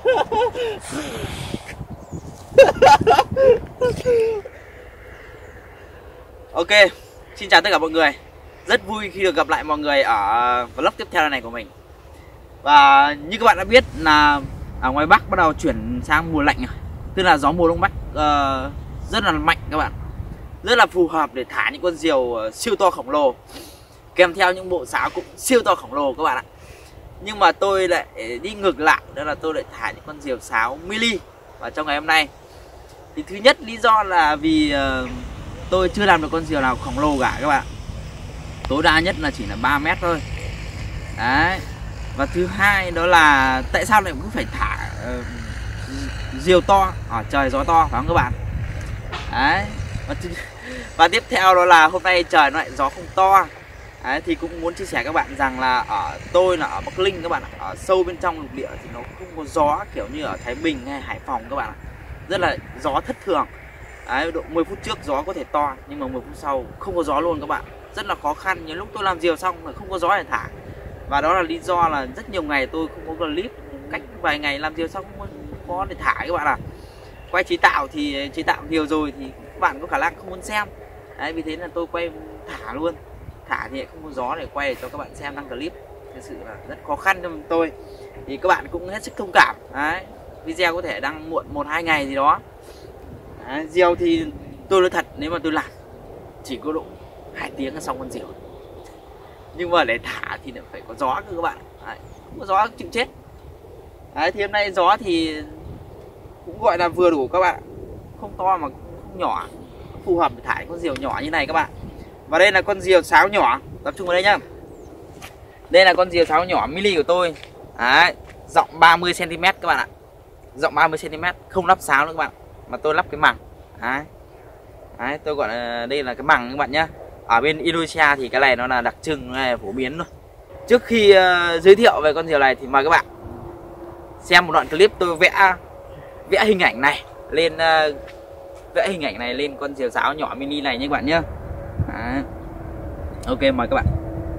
Ok, xin chào tất cả mọi người. Rất vui khi được gặp lại mọi người ở vlog tiếp theo này của mình. Và như các bạn đã biết là ở ngoài Bắc bắt đầu chuyển sang mùa lạnh rồi. Tức là gió mùa Đông Bắc rất là mạnh các bạn. Rất là phù hợp để thả những con diều siêu to khổng lồ, kèm theo những bộ sáo cũng siêu to khổng lồ các bạn ạ. Nhưng mà tôi lại đi ngược lại, đó là tôi lại thả những con diều sáo mini vào trong ngày hôm nay. Thì thứ nhất lý do là vì tôi chưa làm được con diều nào khổng lồ cả các bạn. Tối đa nhất là chỉ là 3 mét thôi. Đấy. Và thứ hai đó là tại sao lại cứ phải thả diều to ở trời gió to, phải không các bạn? Đấy. Và tiếp theo đó là hôm nay trời nó lại gió không to. Đấy, thì cũng muốn chia sẻ các bạn rằng là tôi là ở Bắc Ninh các bạn ạ. Ở sâu bên trong lục địa thì nó không có gió kiểu như ở Thái Bình hay Hải Phòng các bạn ạ. Rất là gió thất thường. Đấy, độ 10 phút trước gió có thể to, nhưng mà 10 phút sau không có gió luôn các bạn. Rất là khó khăn, những lúc tôi làm diều xong là không có gió để thả. Và đó là lý do là rất nhiều ngày tôi không có clip, cách vài ngày làm diều xong không có để thả các bạn ạ. Quay chế tạo thì chế tạo nhiều rồi thì các bạn có khả năng không muốn xem. Đấy, vì thế là tôi quay thả luôn. Thả thì không có gió để quay cho các bạn xem đăng clip. Thực sự là rất khó khăn cho tôi. Thì các bạn cũng hết sức thông cảm. Đấy, video có thể đăng muộn 1-2 ngày gì đó. Đấy, diều thì tôi nói thật, nếu mà tôi làm chỉ có độ 2 tiếng là xong con diều. Nhưng mà để thả thì phải có gió cơ các bạn. Đấy, không có gió chịu chết. Đấy, thì hôm nay gió thì cũng gọi là vừa đủ các bạn. Không to mà cũng không nhỏ, phù hợp để thả con diều nhỏ như này các bạn. Và đây là con diều sáo nhỏ, tập trung vào đây nhá. Đây là con diều sáo nhỏ mini của tôi. Đấy, rộng 30 cm các bạn ạ. Rộng 30 cm, không lắp sáo nữa các bạn, mà tôi lắp cái mằng. Đấy. Đấy, tôi gọi là đây là cái mằng các bạn nhá. Ở bên Indonesia thì cái này nó là đặc trưng, này phổ biến thôi. Trước khi giới thiệu về con diều này thì mời các bạn xem một đoạn clip tôi vẽ hình ảnh này lên lên con diều sáo nhỏ mini này nha các bạn nhé. Ok, mời các bạn.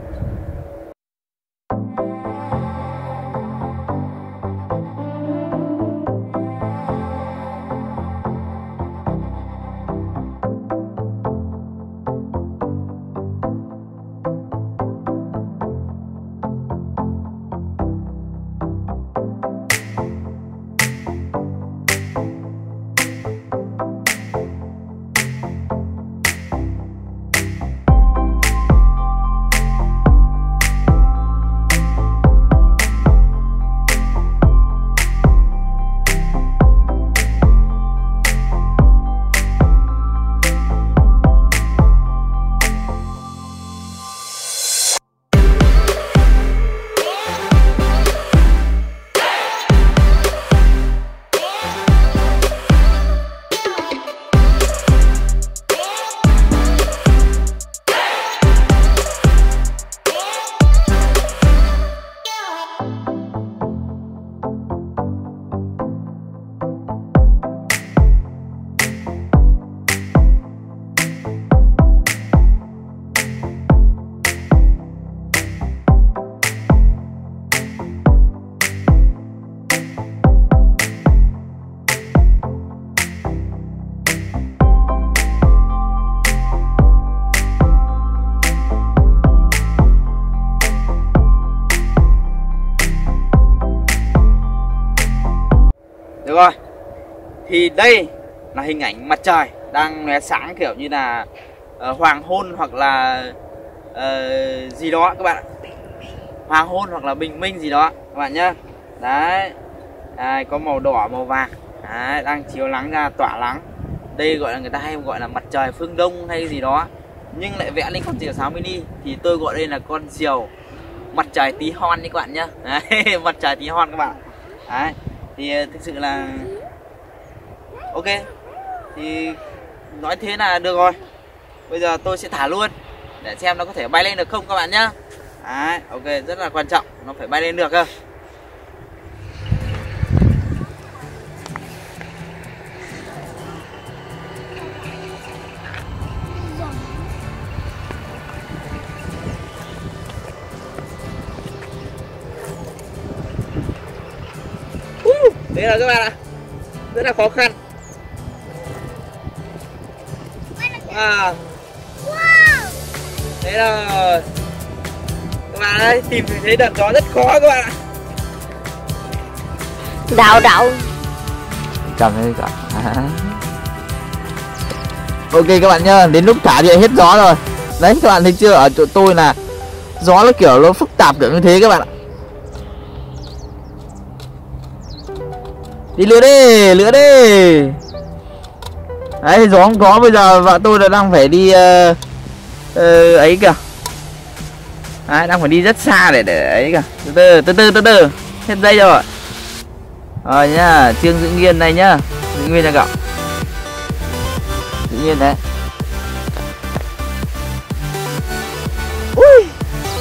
Được rồi. Thì đây là hình ảnh mặt trời đang lóe sáng kiểu như là hoàng hôn hoặc là gì đó các bạn ạ. Hoàng hôn hoặc là bình minh gì đó các bạn nhá. Đấy. Đây, có màu đỏ màu vàng. Đấy, đang chiếu nắng ra, tỏa nắng. Đây gọi là người ta hay gọi là mặt trời phương đông hay gì đó. Nhưng lại vẽ lên con diều sáo mini thì tôi gọi đây là con diều mặt trời tí hon đi các bạn nhá. Đấy, mặt trời tí hon các bạn. Đấy. Thì thực sự là ok. Thì nói thế là được rồi. Bây giờ tôi sẽ thả luôn để xem nó có thể bay lên được không các bạn nhá. Đấy, ok, rất là quan trọng, nó phải bay lên được cơ. Đấy là các bạn ạ, rất là khó khăn. Wow. Thế là các bạn ơi, tìm thấy đợt gió rất khó các bạn ạ. Đậu Cầm đây cả. Ok các bạn nhá, đến lúc thả thì hết gió rồi. Đấy các bạn thấy chưa, ở chỗ tôi là gió nó kiểu nó phức tạp kiểu như thế các bạn ạ. Đi lửa đi, lửa đi. Đấy gió không có, bây giờ vợ tôi là đang phải đi ấy kìa. Đấy, đang phải đi rất xa để ấy kìa. Từ từ hết dây rồi. Rồi nhá, Trương Giữ Nghiên này nhá. Giữ Nghiên là cậu. Giữ Nghiên đấy. Ui.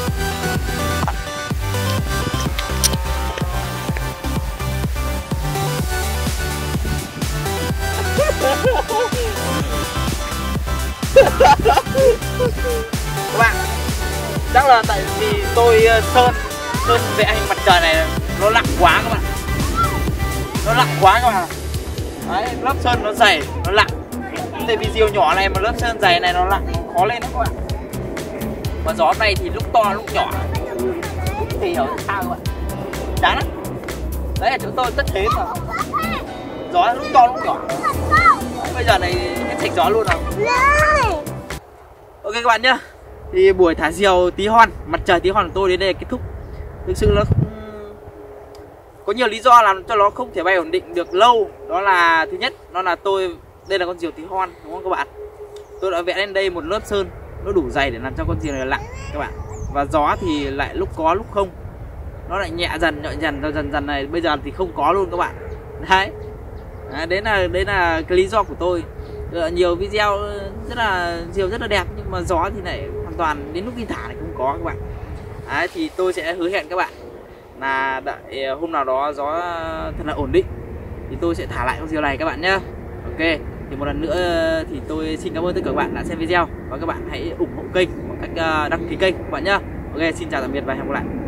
Các bạn, chắc là tại vì tôi sơn vẽ hình mặt trời này nó nặng quá các bạn. Nó nặng quá các bạn. Đấy, lớp sơn nó dày, nó nặng. Tại vì diều nhỏ này mà lớp sơn dày này nó nặng, nó khó lên đấy các bạn. Mà gió này thì lúc to lúc nhỏ, không thể hiểu sao các bạn. Chán lắm. Đấy là chúng tôi tất thế mà. Gió lúc to lúc nhỏ. Đấy, bây giờ này hết sạch gió luôn rồi. Ok các bạn nhá. Thì buổi thả diều tí hon, mặt trời tí hon của tôi đến đây là kết thúc. Thực sự nó có nhiều lý do làm cho nó không thể bay ổn định được lâu. Đó là thứ nhất, đó là đây là con diều tí hon đúng không các bạn. Tôi đã vẽ lên đây một lớp sơn nó đủ dày để làm cho con diều này lặng các bạn. Và gió thì lại lúc có lúc không. Nó lại nhẹ dần dần này, bây giờ thì không có luôn các bạn. Đấy. Đấy là cái lý do của tôi. Nhiều video diều rất là đẹp nhưng mà gió thì lại hoàn toàn đến lúc đi thả này không có các bạn. Đấy, thì tôi sẽ hứa hẹn các bạn là đợi hôm nào đó gió thật là ổn định thì tôi sẽ thả lại con diều này các bạn nhé. Ok, thì một lần nữa thì tôi xin cảm ơn tất cả các bạn đã xem video và các bạn hãy ủng hộ kênh bằng cách đăng ký kênh các bạn nhé. Ok, xin chào tạm biệt và hẹn gặp lại.